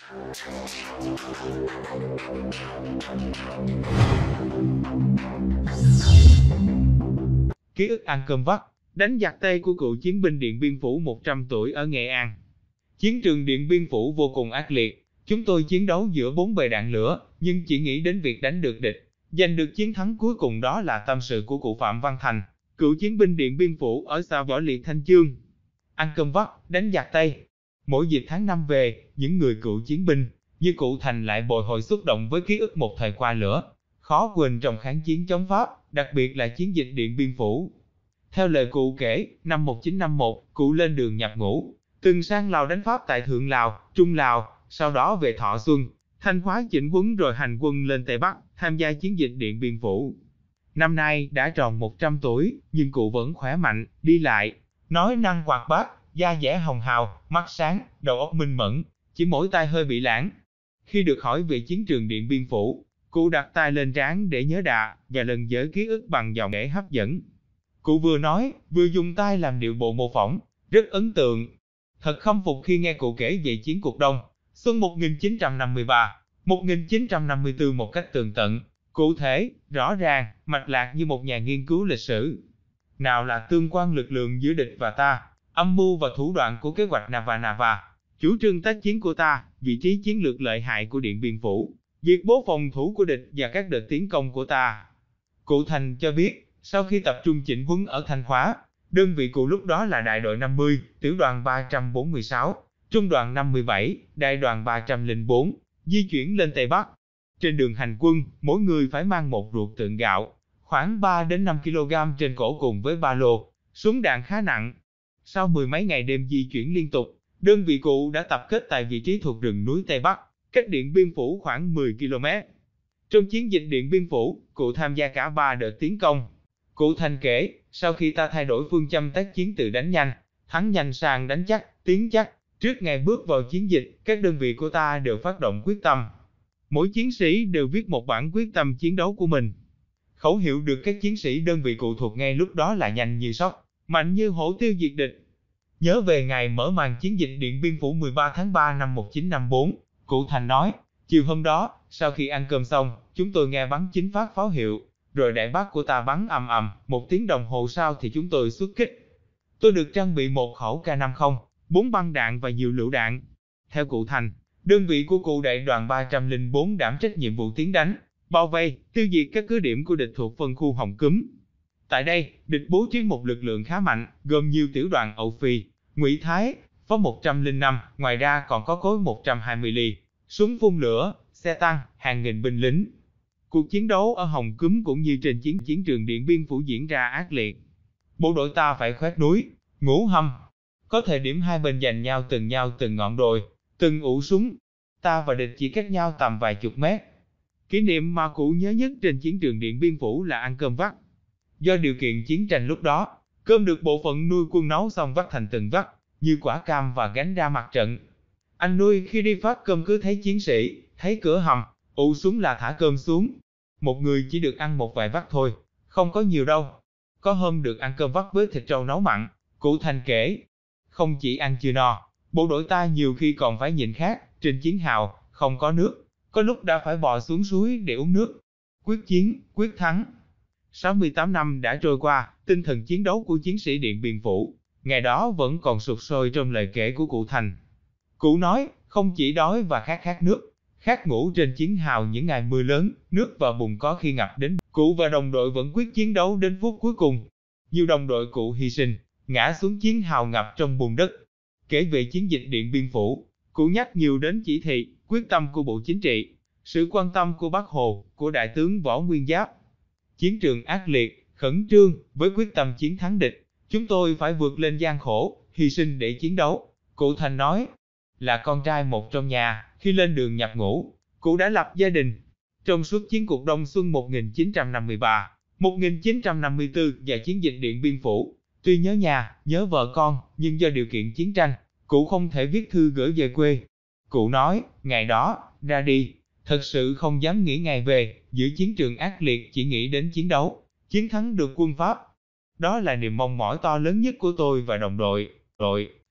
Ký ức ăn cơm vắt, đánh giặc Tây của cựu chiến binh Điện Biên Phủ 100 tuổi ở Nghệ An. Chiến trường Điện Biên Phủ vô cùng ác liệt, chúng tôi chiến đấu giữa bốn bề đạn lửa, nhưng chỉ nghĩ đến việc đánh được địch, giành được chiến thắng cuối cùng. Đó là tâm sự của cụ Phạm Văn Thành, cựu chiến binh Điện Biên Phủ ở xã Võ Liệt Thanh Chương. Ăn cơm vắt, đánh giặc Tây. Mỗi dịp tháng 5 về, những người cựu chiến binh như cụ Thành lại bồi hồi xúc động với ký ức một thời qua lửa, khó quên trong kháng chiến chống Pháp, đặc biệt là chiến dịch Điện Biên Phủ. Theo lời cụ kể, năm 1951, cụ lên đường nhập ngũ, từng sang Lào đánh Pháp tại Thượng Lào, Trung Lào, sau đó về Thọ Xuân, Thanh Hóa chỉnh huấn rồi hành quân lên Tây Bắc, tham gia chiến dịch Điện Biên Phủ. Năm nay đã tròn 100 tuổi, nhưng cụ vẫn khỏe mạnh, đi lại, nói năng hoạt bát, da dẻ hồng hào, mắt sáng, đầu óc minh mẫn, chỉ mỗi tai hơi bị lãng. Khi được hỏi về chiến trường Điện Biên Phủ, cụ đặt tay lên trán để nhớ đà và lần dở ký ức bằng giọng để hấp dẫn. Cụ vừa nói, vừa dùng tay làm điệu bộ mô phỏng, rất ấn tượng. Thật khâm phục khi nghe cụ kể về chiến cuộc Đông Xuân 1953, 1954 một cách tường tận, cụ thể, rõ ràng, mạch lạc như một nhà nghiên cứu lịch sử. Nào là tương quan lực lượng giữa địch và ta, âm mưu và thủ đoạn của kế hoạch Nava, chủ trương tác chiến của ta, vị trí chiến lược lợi hại của Điện Biên Phủ, việc bố phòng thủ của địch và các đợt tiến công của ta. Cụ Thành cho biết, sau khi tập trung chỉnh huấn ở Thanh Hóa, đơn vị cụ lúc đó là đại đội 50, tiểu đoàn 346, trung đoàn 57, đại đoàn 304, di chuyển lên Tây Bắc. Trên đường hành quân, mỗi người phải mang một ruột tượng gạo, khoảng 3 đến 5 kg trên cổ cùng với ba lô, súng đạn khá nặng. Sau mười mấy ngày đêm di chuyển liên tục, đơn vị cụ đã tập kết tại vị trí thuộc rừng núi Tây Bắc, cách Điện Biên Phủ khoảng 10 km. Trong chiến dịch Điện Biên Phủ, cụ tham gia cả 3 đợt tiến công. Cụ Thành kể, sau khi ta thay đổi phương châm tác chiến từ đánh nhanh, thắng nhanh sang đánh chắc, tiến chắc, trước ngày bước vào chiến dịch, các đơn vị của ta đều phát động quyết tâm. Mỗi chiến sĩ đều viết một bản quyết tâm chiến đấu của mình. Khẩu hiệu được các chiến sĩ đơn vị cụ thuộc ngay lúc đó là nhanh như sóc, mạnh như hổ, tiêu diệt địch. Nhớ về ngày mở màn chiến dịch Điện Biên Phủ 13 tháng 3 năm 1954, cụ Thành nói, chiều hôm đó, sau khi ăn cơm xong, chúng tôi nghe bắn 9 phát pháo hiệu, rồi đại bác của ta bắn ầm ầm, 1 tiếng đồng hồ sau thì chúng tôi xuất kích. Tôi được trang bị một khẩu K50, 4 băng đạn và nhiều lựu đạn. Theo cụ Thành, đơn vị của cụ đại đoàn 304 đảm trách nhiệm vụ tiến đánh, bao vây, tiêu diệt các cứ điểm của địch thuộc phân khu Hồng Cúm. Tại đây, địch bố trí một lực lượng khá mạnh, gồm nhiều tiểu đoàn Âu Phi, Ngụy Thái, Phó 105, ngoài ra còn có cối 120 ly, súng phun lửa, xe tăng, hàng nghìn binh lính. Cuộc chiến đấu ở Hồng Cúm cũng như trên chiến trường Điện Biên Phủ diễn ra ác liệt. Bộ đội ta phải khoét núi, ngũ hầm. Có thời điểm hai bên giành nhau từng ngọn đồi, từng ụ súng. Ta và địch chỉ cách nhau tầm vài chục mét. Kỷ niệm mà cụ nhớ nhất trên chiến trường Điện Biên Phủ là ăn cơm vắt. Do điều kiện chiến tranh lúc đó, cơm được bộ phận nuôi quân nấu xong vắt thành từng vắt, như quả cam và gánh ra mặt trận. Anh nuôi khi đi phát cơm cứ thấy chiến sĩ, thấy cửa hầm, ụ súng là thả cơm xuống. Một người chỉ được ăn một vài vắt thôi, không có nhiều đâu. Có hôm được ăn cơm vắt với thịt trâu nấu mặn, cụ Thành kể. Không chỉ ăn chưa no, bộ đội ta nhiều khi còn phải nhịn khát, trên chiến hào, không có nước, có lúc đã phải bò xuống suối để uống nước. Quyết chiến, quyết thắng. 68 năm đã trôi qua, tinh thần chiến đấu của chiến sĩ Điện Biên Phủ, ngày đó vẫn còn sục sôi trong lời kể của cụ Thành. Cụ nói, không chỉ đói và khát nước, khát ngủ trên chiến hào những ngày mưa lớn, nước và bùn có khi ngập đến, cụ và đồng đội vẫn quyết chiến đấu đến phút cuối cùng. Nhiều đồng đội cụ hy sinh, ngã xuống chiến hào ngập trong bùn đất. Kể về chiến dịch Điện Biên Phủ, cụ nhắc nhiều đến chỉ thị, quyết tâm của Bộ Chính trị, sự quan tâm của Bác Hồ, của Đại tướng Võ Nguyên Giáp. Chiến trường ác liệt, khẩn trương, với quyết tâm chiến thắng địch, chúng tôi phải vượt lên gian khổ, hy sinh để chiến đấu. Cụ Thành nói, là con trai một trong nhà, khi lên đường nhập ngũ, cụ đã lập gia đình. Trong suốt chiến cuộc Đông Xuân 1953, 1954 và chiến dịch Điện Biên Phủ, tuy nhớ nhà, nhớ vợ con, nhưng do điều kiện chiến tranh, cụ không thể viết thư gửi về quê. Cụ nói, ngày đó, ra đi, thật sự không dám nghĩ ngày về, giữa chiến trường ác liệt chỉ nghĩ đến chiến đấu, chiến thắng được quân Pháp. Đó là niềm mong mỏi to lớn nhất của tôi và đồng đội.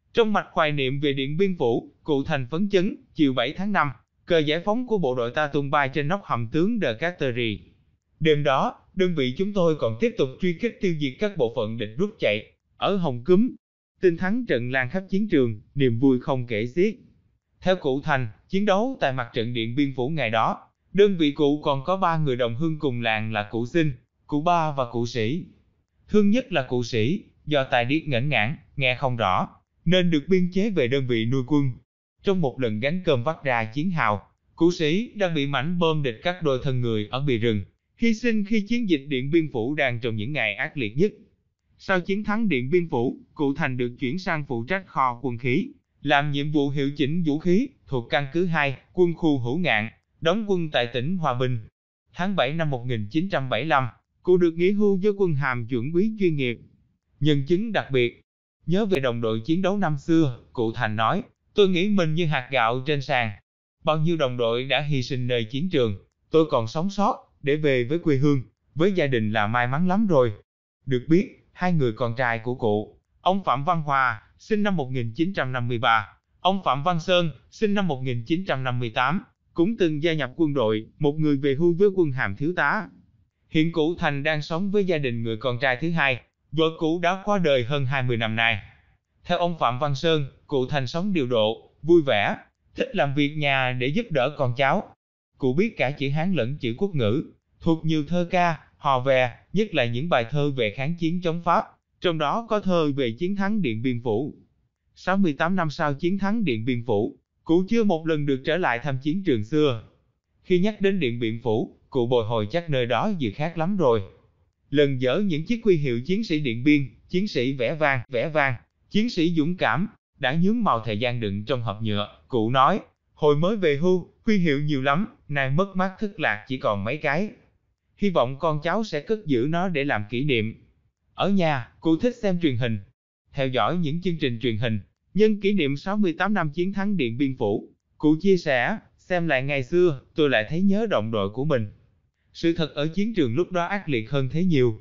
Trong mạch hoài niệm về Điện Biên Phủ, cụ Thành phấn chấn, chiều 7 tháng 5, cờ giải phóng của bộ đội ta tung bay trên nóc hầm tướng De Carteri. Đêm đó, đơn vị chúng tôi còn tiếp tục truy kích tiêu diệt các bộ phận địch rút chạy ở Hồng Cúm. Tin thắng trận lan khắp chiến trường, niềm vui không kể xiết. Theo cụ Thành, chiến đấu tại mặt trận Điện Biên Phủ ngày đó, đơn vị cụ còn có 3 người đồng hương cùng làng là cụ Sinh, cụ Ba và cụ Sĩ. Thương nhất là cụ Sĩ, do tài điếc ngẩn ngãn, nghe không rõ, nên được biên chế về đơn vị nuôi quân. Trong một lần gánh cơm vắt ra chiến hào, cụ Sĩ đang bị mảnh bom địch cắt đôi thân người ở bìa rừng, hy sinh khi chiến dịch Điện Biên Phủ đang trong những ngày ác liệt nhất. Sau chiến thắng Điện Biên Phủ, cụ Thành được chuyển sang phụ trách kho quân khí, làm nhiệm vụ hiệu chỉnh vũ khí thuộc căn cứ 2, quân khu Hữu Ngạn, đóng quân tại tỉnh Hòa Bình. Tháng 7 năm 1975, cụ được nghỉ hưu với quân hàm chuẩn úy chuyên nghiệp. Nhân chứng đặc biệt, nhớ về đồng đội chiến đấu năm xưa, cụ Thành nói, tôi nghĩ mình như hạt gạo trên sàn. Bao nhiêu đồng đội đã hy sinh nơi chiến trường, tôi còn sống sót, để về với quê hương, với gia đình là may mắn lắm rồi. Được biết, 2 người con trai của cụ, ông Phạm Văn Hòa, sinh năm 1953, ông Phạm Văn Sơn, sinh năm 1958, cũng từng gia nhập quân đội, một người về hưu với quân hàm thiếu tá. Hiện cụ Thành đang sống với gia đình người con trai thứ hai, vợ cũ đã qua đời hơn 20 năm nay. Theo ông Phạm Văn Sơn, cụ Thành sống điều độ, vui vẻ, thích làm việc nhà để giúp đỡ con cháu. Cụ biết cả chữ Hán lẫn chữ quốc ngữ, thuộc nhiều thơ ca, hò vè, nhất là những bài thơ về kháng chiến chống Pháp, trong đó có thơ về chiến thắng Điện Biên Phủ. 68 năm sau chiến thắng Điện Biên Phủ, cụ chưa một lần được trở lại thăm chiến trường xưa. Khi nhắc đến Điện Biên Phủ, cụ bồi hồi chắc nơi đó vừa khác lắm rồi. Lần dỡ những chiếc huy hiệu chiến sĩ Điện Biên, chiến sĩ vẻ vang, chiến sĩ dũng cảm, đã nhuốm màu thời gian đựng trong hộp nhựa, cụ nói, hồi mới về hưu, huy hiệu nhiều lắm, nay mất mát thất lạc chỉ còn mấy cái. Hy vọng con cháu sẽ cất giữ nó để làm kỷ niệm. Ở nhà, cụ thích xem truyền hình, theo dõi những chương trình truyền hình, nhân kỷ niệm 68 năm chiến thắng Điện Biên Phủ. Cụ chia sẻ, xem lại ngày xưa, tôi lại thấy nhớ đồng đội của mình. Sự thật ở chiến trường lúc đó ác liệt hơn thế nhiều.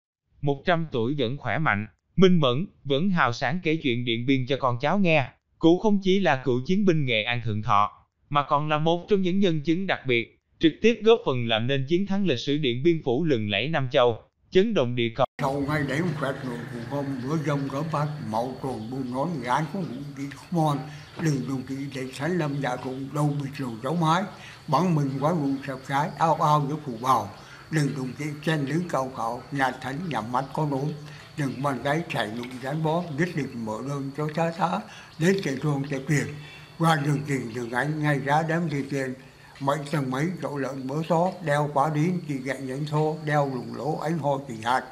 100 tuổi vẫn khỏe mạnh, minh mẫn, vẫn hào sảng kể chuyện Điện Biên cho con cháu nghe. Cụ không chỉ là cựu chiến binh Nghệ An Thượng Thọ, mà còn là một trong những nhân chứng đặc biệt, trực tiếp góp phần làm nên chiến thắng lịch sử Điện Biên Phủ lừng lẫy Nam Châu, chấn động địa cầu. Sau ngày để một phép rồi cụ không bữa dông cỡ bát mậu trồn buôn nói người anh có vụ gì không ngon đừng đồng kỵ để sánh lâm dạ cũng đâu bị rượu cháu mái bắn mình quá vụ sập cái ao với phụ bào đừng đồng kỵ trên lưới cao khảo nhà thánh nhắm mắt có nối đừng bàn tay chạy lụng dán bó nhất định mở đơn cho tá đến chạy thuông chạy quyền qua đường trình đường anh ngay ra đám đi tiền mấy tầng mấy chỗ lợn mỡ xó đeo quá đến chỉ gậy nhánh thô đeo lùng lỗ ánh hôi chỉ hạt